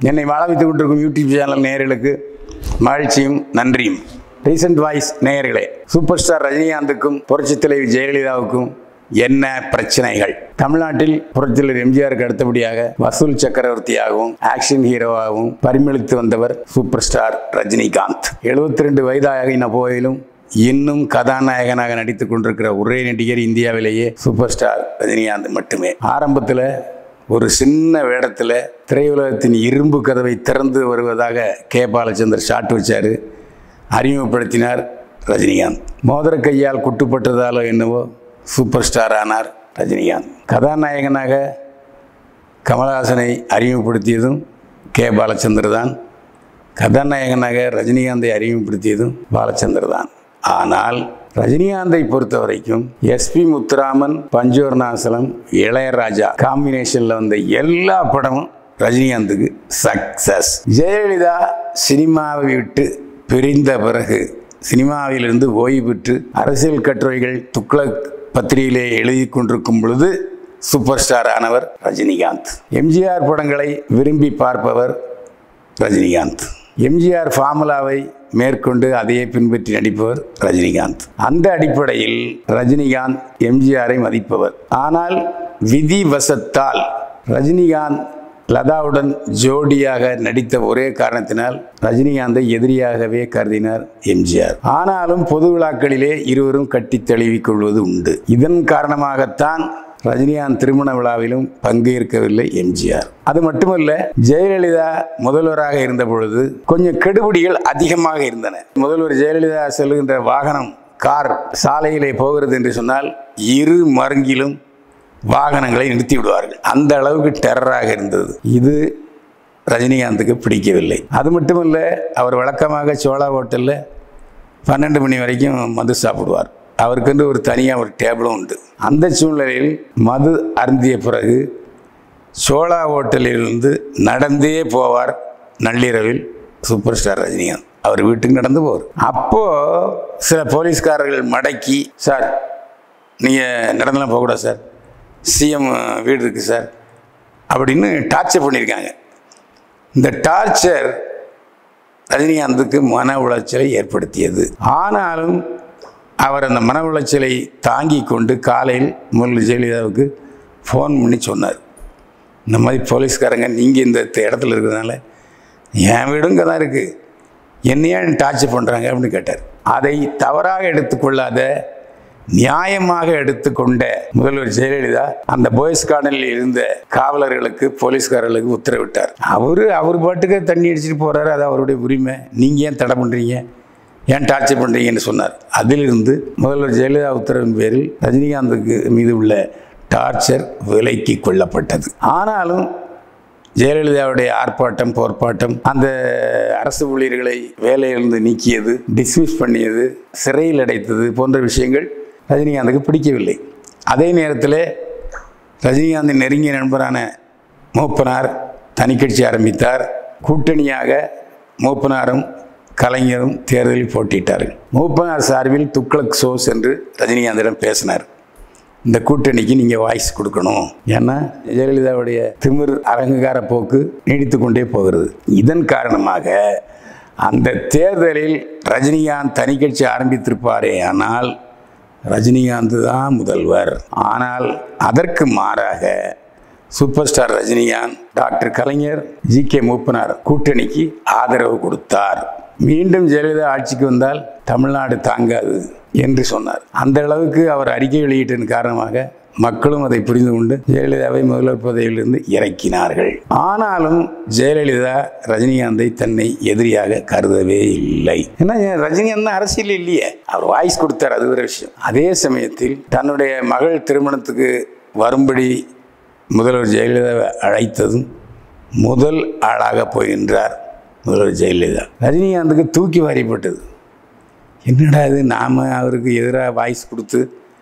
என்னை வாழ வைத்துக் கொண்டிருக்கும் யூடியூப் சேனல் நேயர்களுக்கு மகிழ்ச்சியும் நன்றியும். ரீசன்ட் வாய்ஸ் நேயர்களே, சூப்பர் ஸ்டார் ரஜினிகாந்துக்கும் புரட்சித் தலைவி ஜெயலலிதாவுக்கும் என்ன பிரச்சனைகள்? தமிழ்நாட்டில் புரட்சித்தலைவர் எம்ஜிஆருக்கு அடுத்தபடியாக வசூல் சக்கரவர்த்தியாகவும் ஆக்ஷன் ஹீரோவாகவும் பரிமளித்து வந்தவர் சூப்பர் ஸ்டார் ரஜினிகாந்த். 72 வயதாகின போதிலும் இன்னும் கதாநாயகனாக நடித்துக் கொண்டிருக்கிற ஒரே நடிகர் இந்தியாவிலேயே சூப்பர் ஸ்டார் ரஜினிகாந்த் மட்டுமே. ஆரம்பத்தில் ஒரு சின்ன வேடத்தில் திரையுலகத்தின் இரும்பு கதவை திறந்து வருவதாக கே பாலச்சந்தர் ஷாட் வச்சார், அறிமுகப்படுத்தினார் ரஜினிகாந்த். மோதிர கையால் குட்டுப்பட்டதாலோ என்னவோ சூப்பர் ஸ்டார் ஆனார் ரஜினிகாந்த். கதாநாயகனாக கமல்ஹாசனை அறிமுகப்படுத்தியதும் கே பாலச்சந்தர் தான். கதாநாயகனாக ரஜினிகாந்தை அறிமுகப்படுத்தியதும் பாலச்சந்தர் தான். ஆனால் ரஜினிகாந்தை பொறுத்த வரைக்கும் எஸ்பி முத்துராமன், பஞ்சவர்ணாசலம், இளையராஜா காம்பினேஷனில் வந்த எல்லா படமும் ரஜினிகாந்துக்கு சக்சஸ். ஜெயலலிதா சினிமாவை விட்டு பிரிந்த பிறகு சினிமாவிலிருந்து ஓய்வு பெற்று அரசியல் கட்டுரைகள் துக்ளக் பத்திரிகையிலே எழுதி கொண்டிருக்கும் பொழுது சூப்பர் ஸ்டார் ஆனவர் ரஜினிகாந்த். எம்ஜிஆர் படங்களை விரும்பி பார்ப்பவர் ரஜினிகாந்த். எம்ஜிஆர் ஃபார்முலாவை மேற்கொண்டு அதையே பின்பற்றி நடிப்பவர் ரஜினிகாந்த். அந்த அடிப்படையில் ரஜினிகாந்த் எம்ஜிஆரை மதிப்பவர். ஆனால் விதி வசத்தால் ரஜினிகாந்த் லதாவுடன் ஜோடியாக நடித்த ஒரே காரணத்தினால் ரஜினிகாந்தை எதிரியாகவே கருதினார் எம்ஜிஆர். ஆனாலும் பொது விழாக்களிலே இருவரும் கட்டி தழுவிக் கொள்வது உண்டு. இதன் காரணமாகத்தான் ரஜினிகாந்த் திருமண விழாவிலும் பங்கேற்கவில்லை எம்ஜிஆர். அது மட்டுமல்ல, ஜெயலலிதா முதல்வராக இருந்த பொழுது கொஞ்சம் கெடுபிடிகள் அதிகமாக இருந்தன. முதல்வர் ஜெயலலிதா செல்கின்ற வாகனம், கார் சாலையிலே போகிறது என்று சொன்னால் இரு மருங்கிலும் வாகனங்களை நிறுத்தி விடுவார்கள். அந்த அளவுக்கு டெரராக இருந்தது. இது ரஜினிகாந்துக்கு பிடிக்கவில்லை. அது மட்டுமல்ல, அவர் வழக்கமாக சோழா ஹோட்டலில் 12 மணி வரைக்கும் மது சாப்பிடுவார். அவருக்கென்று ஒரு தனியாக ஒரு டேபிளும் உண்டு. அந்த சூழ்நிலையில் மது அருந்திய பிறகு சோழா ஹோட்டலிலிருந்து நடந்தே போவார் நள்ளிரவில் சூப்பர் ஸ்டார் ரஜினிகாந்த். அவர் வீட்டுக்கு நடந்து போவார். அப்போது சில போலீஸ்காரர்கள் மடக்கி, சார் நீங்கள் நடந்தெல்லாம் போகக்கூடாது சார், சிஎம் வீடு இருக்குது சார் அப்படின்னு டார்ச்சர் பண்ணியிருக்காங்க. இந்த டார்ச்சர் ரஜினிகாந்துக்கு மன உளைச்சலை ஏற்படுத்தியது. ஆனாலும் அவர் அந்த மன உளைச்சலை தாங்கி கொண்டு காலையில் முதல்வர் ஜெயலலிதாவுக்கு ஃபோன் பண்ணி சொன்னார், இந்த மாதிரி போலீஸ்காரங்க நீங்கள் இந்த இடத்துல இருக்கிறதுனால என் வீடும் இங்கே தான் இருக்குது, என்னையா டார்ச்சர் பண்ணுறாங்க அப்படின்னு கேட்டார். அதை தவறாக எடுத்துக்கொள்ளாத, நியாயமாக எடுத்துக்கொண்ட முதல்வர் ஜெயலலிதா அந்த போய்ஸ் கார்டனில் இருந்த காவலர்களுக்கு, போலீஸ்காரர்களுக்கு உத்தரவிட்டார். அவர் பாட்டுக்கு தண்ணி அடிச்சுட்டு போகிறாரு, அது அவருடைய உரிமை, நீங்கள் ஏன் தடை பண்ணுறீங்க, ஏன் டார்ச்சர் பண்ணுறீங்கன்னு சொன்னார். அதிலிருந்து முதல்வர் ஜெயலலிதா உத்தரவின் பேரில் ரஜினிகாந்துக்கு மீது உள்ள டார்ச்சர் விலக்கி கொள்ளப்பட்டது. ஆனாலும் ஜெயலலிதாவுடைய ஆர்ப்பாட்டம், போர்ப்பாட்டம், அந்த அரசு ஊழியர்களை வேலையிலிருந்து நீக்கியது, டிஸ்மிஸ் பண்ணியது, சிறையில் அடைத்தது போன்ற விஷயங்கள் ரஜினிகாந்துக்கு பிடிக்கவில்லை. அதே நேரத்தில் ரஜினிகாந்தின் நெருங்கிய நண்பரான மூப்பனார் தனி கட்சி ஆரம்பித்தார். கூட்டணியாக மூப்பனாரும் கலைஞரும் தேர்தலில் போட்டியிட்டார்கள். மூப்பனார் சார்பில் துக்ளக் ஷோஸ் என்று ரஜினிகாந்திடம் பேசினார். இந்த கூட்டணிக்கு நீங்கள் வாய்ஸ் கொடுக்கணும், ஏன்னா ஜெயலலிதாவுடைய திமிர் அலங்கார போக்கு நீடித்து கொண்டே போகிறது. இதன் காரணமாக அந்த தேர்தலில் ரஜினிகாந்த் தனி கட்சி ஆரம்பித்திருப்பாரே, ஆனால் ரஜினிகாந்த் தான் முதல்வர். ஆனால் அதற்கு மாறாக super star Rajinikanth doctor Kalaignar, G K. Moopanar கூட்டணிக்கு ஆதரவு கொடுத்தார். மீண்டும் ஜெயலலிதா ஆட்சிக்கு வந்தால் தமிழ்நாடு தாங்காது என்று சொன்னார். அந்த அளவுக்கு அவர் அறிக்கை வெளியிட்டதன் காரணமாக மக்களும் அதை புரிந்து கொண்டு ஜெயலலிதாவை முதல்வர் பதவியிலிருந்து இறக்கினார்கள். ஆனாலும் ஜெயலலிதா ரஜினிகாந்தை தன்னை எதிரியாக கருதவே இல்லை. ஏன்னா ரஜினிகாந்த் தான் அரசியல் இல்லையே, அவர் வாய்ஸ் கொடுத்தார், அது ஒரு விஷயம். அதே சமயத்தில் தன்னுடைய மகள் திருமணத்துக்கு வரும்படி முதல்வர் ஜெயலலிதாவை அழைத்ததும் முதல் ஆளாக போகின்றார் முதல்வர் ஜெயலலிதா. ரஜினிகாந்துக்கு தூக்கி வாரிப்பட்டது. என்னடா இது, நாம் அவருக்கு எதிராக வாய்ஸ் கொடுத்து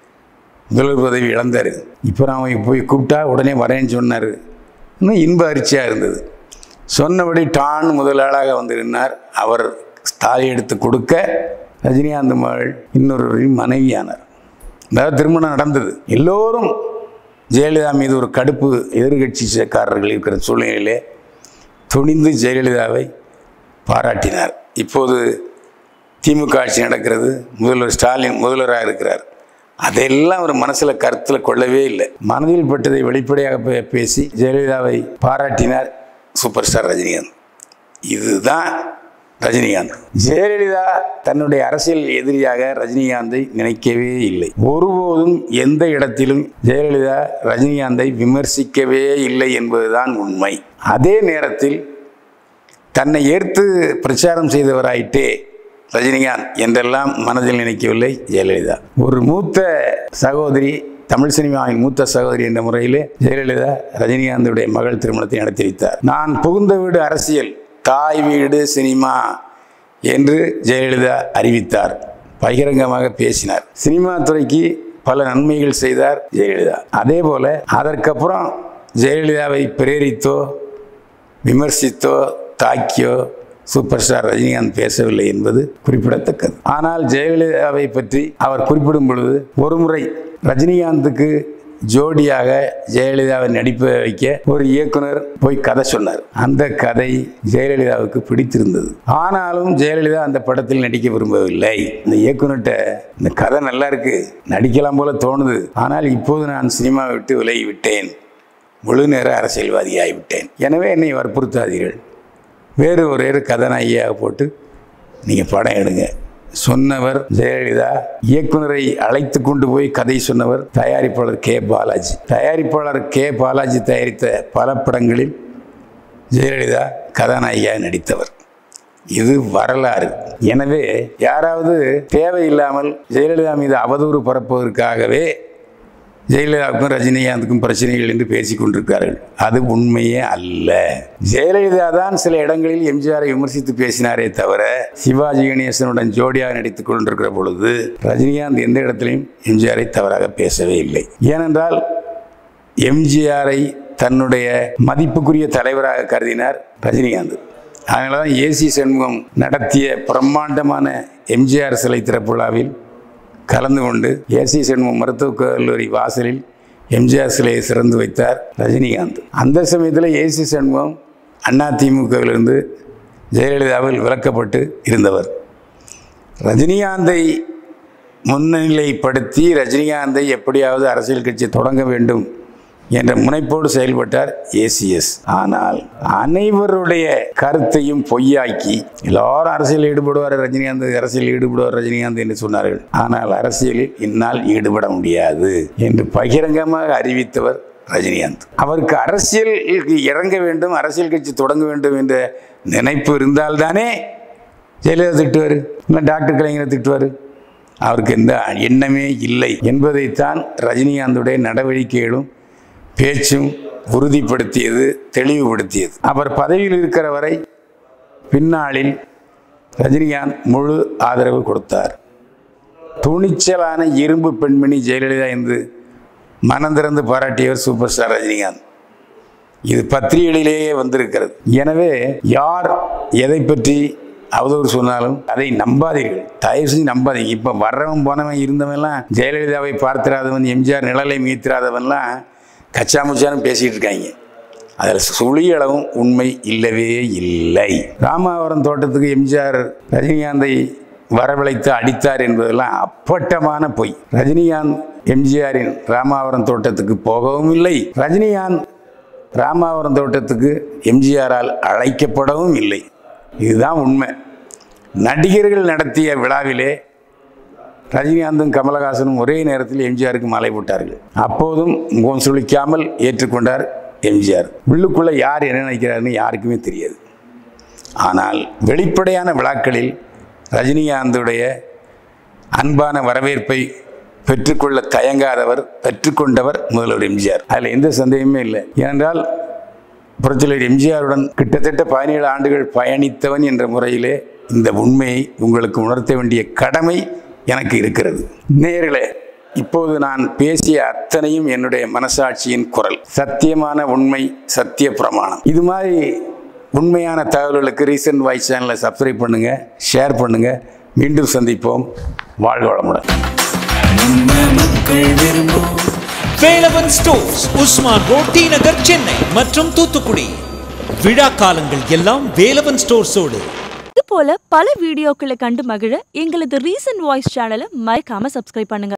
முதல்வர் பதவி இழந்தார், இப்போ நான் போய் கூப்பிட்டா உடனே வரேன்னு சொன்னார். இன்னும் இன்ப அதிர்ச்சியாக இருந்தது. சொன்னபடி டான் முதல் ஆளாக வந்து நின்றார். அவர் தாலி எடுத்து கொடுக்க ரஜினிகாந்த் மகள் இன்னொருவரின் மனைவியானார். அதாவது திருமணம் நடந்தது. எல்லோரும் ஜெயலலிதா மீது ஒரு கடுப்பு எதிர்கட்சிக்காரர்கள் இருக்கிற சூழ்நிலையிலே துணிந்து ஜெயலலிதாவை பாராட்டினார். இப்போது திமுக ஆட்சி நடக்கிறது, முதல்வர் ஸ்டாலின் முதல்வராக இருக்கிறார். அதெல்லாம் ஒரு மனசில் கருத்தில் கொள்ளவே இல்லை. மனதில் பட்டதை வெளிப்படையாக பேசி ஜெயலலிதாவை பாராட்டினார் சூப்பர் ஸ்டார் ரஜினிகாந்த். இதுதான் ரஜினிகாந்த். ஜெயலலிதா தன்னுடைய அரசியல் எதிரியாக ரஜினிகாந்தை நினைக்கவே இல்லை. ஒருபோதும் எந்த இடத்திலும் ஜெயலலிதா ரஜினிகாந்தை விமர்சிக்கவே இல்லை என்பதுதான் உண்மை. அதே நேரத்தில் தன்னை ஏற்று பிரச்சாரம் செய்தவராயிட்டே ரஜினிகாந்த் என்றெல்லாம் மனதில் நினைக்கவில்லை ஜெயலலிதா. ஒரு மூத்த சகோதரி, தமிழ் சினிமாவின் மூத்த சகோதரி என்ற முறையிலே ஜெயலலிதா ரஜினிகாந்துடைய மகள் திருமணத்தை நடத்தி வைத்தார். நான் புகுந்த வீடு அரசியல், தாய் வீடு சினிமா என்று ஜெயலலிதா அறிவித்தார். பகிரங்கமாக பேசினார். சினிமா துறைக்கு பல நன்மைகள் செய்தார் ஜெயலலிதா. அதே போல அதற்கப்புறம் ஜெயலலிதாவை பிரேரித்தோ விமர்சித்தோ தாக்கியோ சூப்பர் ஸ்டார் ரஜினிகாந்த் பேசவில்லை என்பது குறிப்பிடத்தக்கது. ஆனால் ஜெயலலிதாவை பற்றி அவர் குறிப்பிடும் பொழுது ஒருமுறை ரஜினிகாந்துக்கு ஜோடியாக ஜெயலலிதாவை நடிப்ப வைக்க ஒரு இயக்குனர் போய் கதை சொன்னார். அந்த கதை ஜெயலலிதாவுக்கு பிடித்திருந்தது. ஆனாலும் ஜெயலலிதா அந்த படத்தில் நடிக்க விரும்பவில்லை. இந்த இயக்குனர்கிட்ட இந்த கதை நல்லா இருக்கு, நடிக்கலாம் போல தோணுது, ஆனால் இப்போது நான் சினிமாவை விட்டு விலகி விட்டேன், முழு நேர அரசியல்வாதியாகிவிட்டேன், எனவே என்னை வற்புறுத்தாதீர்கள், வேறு ஒரு கதாநாயகியாக போட்டு நீங்கள் படம் எடுங்க சொன்னவர் ஜெயலலிதா. இயக்குனரை அழைத்து கொண்டு போய் கதை சொன்னவர் தயாரிப்பாளர் கே பாலாஜி. தயாரிப்பாளர் கே பாலாஜி தயாரித்த பல படங்களில் ஜெயலலிதா கதாநாயகியாக நடித்தவர். இது வரலாறு. எனவே யாராவது தேவையில்லாமல் ஜெயலலிதா மீது அவதூறு பரப்புவதற்காகவே ஜெயலலிதாவுக்கும் ரஜினிகாந்துக்கும் பிரச்சனைகள் என்று பேசிக் கொண்டிருக்கிறார்கள். அது உண்மையே அல்ல. ஜெயலலிதா தான் சில இடங்களில் எம்ஜிஆரை விமர்சித்து பேசினாரே தவிர சிவாஜி கணேசனுடன் ஜோடியாக நடித்துக் கொண்டிருக்கிற பொழுது ரஜினிகாந்த் எந்த இடத்திலையும் எம்ஜிஆரை தவறாக பேசவே இல்லை. ஏனென்றால் எம்ஜிஆரை தன்னுடைய மதிப்புக்குரிய தலைவராக கருதினார் ரஜினிகாந்த். அதனால தான் ஏசி சண்முகம் நடத்திய பிரம்மாண்டமான எம்ஜிஆர் சிலை திறப்பு விழாவில் கலந்து கொண்டு ஏசி சண்முகம் மருத்துவக் கல்லூரி வாசலில் எம்ஜிஆர் சிலையை திறந்து வைத்தார் ரஜினிகாந்த். அந்த சமயத்தில் ஏசி சண்முகம் அதிமுகவிலிருந்து ஜெயலலிதாவில் விலக்கப்பட்டு இருந்தவர். ரஜினிகாந்தை முன்னிலைப்படுத்தி ரஜினிகாந்தை எப்படியாவது அரசியல் கட்சி தொடங்க வேண்டும் என்ற முனைப்போடு செயல்பட்டார் ஏசிஎஸ். ஆனால் அனைவருடைய கருத்தையும் பொய்யாக்கி எல்லாரும் அரசியல் ஈடுபடுவார் ரஜினிகாந்த், அரசியல் ஈடுபடுவார் ரஜினிகாந்த் என்று சொன்னார்கள். ஆனால் அரசியலில் இந்நாள் ஈடுபட முடியாது என்று பகிரங்கமாக அறிவித்தவர் ரஜினிகாந்த். அவருக்கு அரசியலுக்கு இறங்க வேண்டும், அரசியல் கட்சி தொடங்க வேண்டும் என்ற நினைப்பு இருந்தால்தானே ஜெயலலிதா திட்டுவார், இல்லை டாக்டர் கலைஞரை திட்டுவார். அவருக்கு எந்த எண்ணமே இல்லை என்பதைத்தான் ரஜினிகாந்துடைய நடவடிக்கைகளும் பேச்சும் உறுதிப்படுத்தியது, தெளிவுபடுத்தியது. அவர் பதவியில் இருக்கிற வரை பின்னாளில் ரஜினிகாந்த் முழு ஆதரவு கொடுத்தார். துணிச்சலான இரும்பு பெண்மணி ஜெயலலிதா என்று மனந்திறந்து பாராட்டியவர் சூப்பர் ஸ்டார் ரஜினிகாந்த். இது பத்திரிகைகளிலேயே வந்திருக்கிறது. எனவே யார் எதை பற்றி அவதூறு சொன்னாலும் அதை நம்பாதீர்கள், தயவு செஞ்சு நம்பாதீங்க. இப்போ வர்றவன் போனவன் இருந்தவன்லாம் ஜெயலலிதாவை பார்த்திராதவன், எம்ஜிஆர் நிழலை மீத்திராதவன்லாம் கச்சாமுச்சான்னு பேசிகிட்டு இருக்காங்க. அதில் சுழியளவும் உண்மை இல்லவே இல்லை. ராமாவரம் தோட்டத்துக்கு எம்ஜிஆர் ரஜினிகாந்தை வரவழைத்து அடித்தார் என்பதெல்லாம் அப்பட்டமான பொய். ரஜினிகாந்த் எம்ஜிஆரின் ராமாவரம் தோட்டத்துக்கு போகவும் இல்லை, ரஜினிகாந்த் ராமாவரம் தோட்டத்துக்கு எம்ஜிஆரால் அழைக்கப்படவும் இல்லை. இதுதான் உண்மை. நடிகர்கள் நடத்திய விழாவிலே ரஜினிகாந்தும் கமலஹாசனும் ஒரே நேரத்தில் எம்ஜிஆருக்கு மாலை போட்டார்கள். அப்போதும் முகம் சுளிக்காமல் ஏற்றுக்கொண்டார் எம்ஜிஆர். உள்ளுக்குள்ளே யார் என்ன நினைக்கிறாருன்னு யாருக்குமே தெரியாது. ஆனால் வெளிப்படையான விழாக்களில் ரஜினிகாந்துடைய அன்பான வரவேற்பை பெற்றுக்கொள்ள தயங்காதவர், பெற்றுக்கொண்டவர் முதல்வர் எம்ஜிஆர். அதில் எந்த சந்தேகமே இல்லை. ஏனென்றால் புரட்சியாளர் எம்ஜிஆருடன் கிட்டத்தட்ட 17 ஆண்டுகள் பயணித்தவன் என்ற முறையிலே இந்த உண்மையை உங்களுக்கு உணர்த்த வேண்டிய கடமை எனக்கு இருக்கிறது. நேயர்களே, இப்போது நான் பேசிய அத்தனையும் என்னுடைய மனசாட்சியின் குரல், சத்தியமான உண்மை, சத்திய பிரமாணம். இது மாதிரி உண்மையான தகவல்களுக்கு ரீசன்ட் வாய்ஸ் சேனலை சப்ஸ்கிரைப் பண்ணுங்க, ஷேர் பண்ணுங்க. மீண்டும் சந்திப்போம். வாழ்க வளமுடன். Velavan stores, Usman road, T Nagar, Chennai மற்றும் தூத்துக்குடி. விழா காலங்கள் எல்லாம் வேலவன் ஸ்டோர்ஸோடு. இது போல பல வீடியோக்களை கண்டு மகிழ எங்களது ரீசன்ட் வாய்ஸ் சேனலை மறக்காம சப்ஸ்கிரைப் பண்ணுங்க.